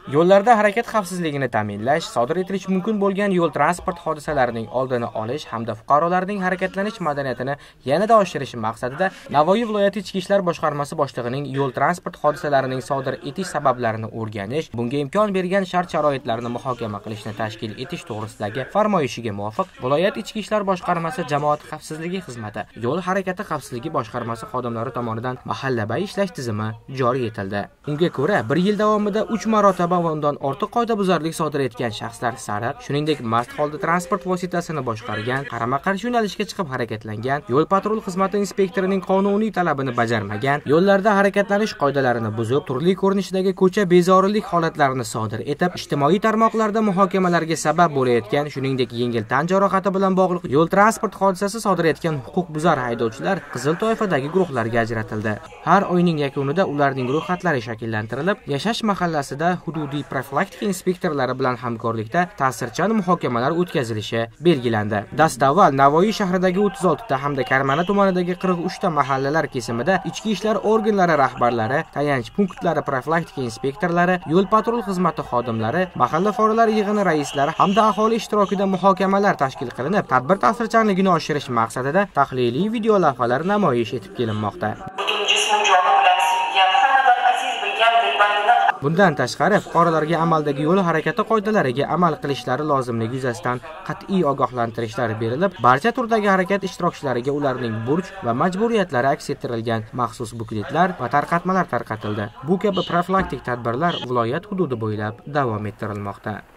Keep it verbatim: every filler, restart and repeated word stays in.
Yo'llarda harakat xavfsizligini ta'minlash, sodir etilishi mumkin bo'lgan yo'l transport hodisalarining oldini olish hamda fuqarolarning harakatlanish madaniyatini yanada oshirish maqsadida Navoiy viloyati Ichki ishlar boshqarmasi boshlig'ining yo'l transport hodisalarining sodir etish sabablarini o'rganish, bunga imkon bergan shart-sharoitlarni muhokama qilishni tashkil etish to'g'risidagi farmoyishiga muvofiq viloyat Ichki ishlar boshqarmasi jamoat xavfsizligi xizmati yo'l harakati xavfsizligi boshqarmasi xodimlari tomonidan mahallabay ishlash tizimi joriy etildi. Unga ko'ra, bir yil davomida uch marotaba va undan ortiq qoidabuzarlik sodir etgan shaxslar sariq, shuningdek mast holda transport vositasini boshqargan, qarama-qarshi yo'nalishga chiqib harakatlangan, yo'l patrul xizmati inspektorining qonuniy talabini bajarmagan, yo'llarda harakatlanish qoidalarini buzib, turli ko'rinishdagi ko'cha bezorilik holatlarini sodir etib, ijtimoiy tarmoqlarda muhokamalarga sabab bo'layotgan, shuningdek yengil tan jarohati bilan bog'liq yo'l transport hodisasi sodir etgan huquqbuzar haydovchilar qizil toifadagi guruhlarga ajratildi. Har oyning yakunida ularning ro'yxatlari shakllantirilib, yashash mahallasida hududiy profilaktika inspektorlari bilan hamkorlikda ta'sirchan muhokamalar o'tkazilishi belgilandi. Dastavval Navoiy shahridagi o'ttiz oltita hamda Karmana tumanidagi qirq uchta mahallalar kesimida ichki ishlar organlari rahbarlari, tayanch punktlari profilaktika inspektorlari, yo'l patrul xizmati xodimlari, mahalla fuqarolar yig'ini raislari hamda aholi ishtirokida muhokamalar tashkil qilinib, tadbir ta'sirchanligini oshirish maqsadida tahliliy video lavhalar namoyish etib kelinmoqda. Bundan tashqari, fuqarolarga amaldagi yo'l harakati qoidalariga amal qilishlari lozimligi yuzasidan qat'iy ogohlantirishlar berilib, barcha turdagi harakat ishtirokchilariga ularning burch va majburiyatlari aks ettirilgan maxsus bukletlar va tarqatmalar tarqatildi. Bu kabi profilaktik tadbirlar viloyat hududi bo'ylab davom ettirilmoqda.